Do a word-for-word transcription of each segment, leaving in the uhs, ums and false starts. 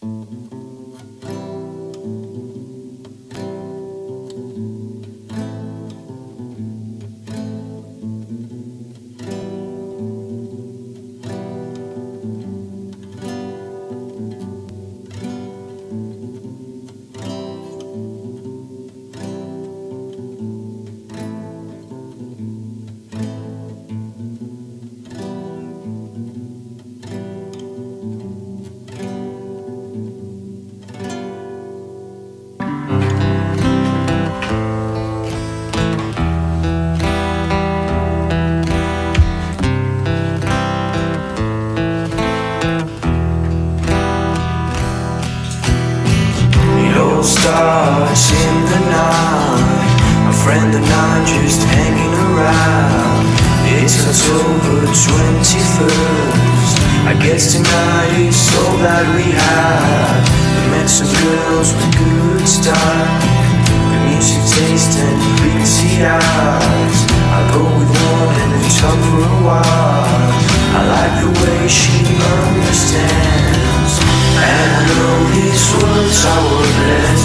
Stars in the night, my friend and I just hanging around. It's October twenty-first, I guess tonight is all that we have. We met some girls with good style, good music taste and pretty eyes. I'll go with one and then talk for a while. I like the way she understands, and I know these words are worthless.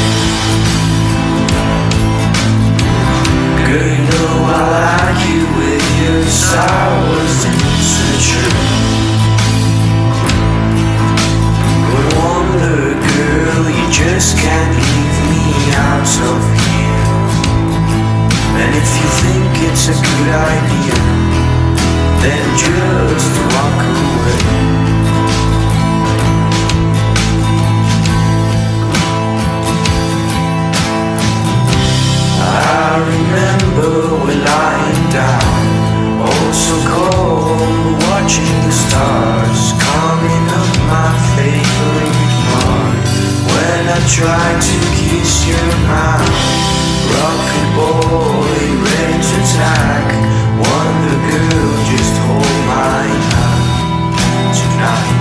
Girl, you know I like you with your Star Wars Denim Sweatshirt. But wonder, girl, you just can't leave me out of here. And if you think it's a good idea, then just walk away. I remember we're lying down, oh so cold, watching the stars coming up my favorite part. When I tried to kiss your mouth, rocket boy, ready to attack. Wonder girl, just hold my hand tonight.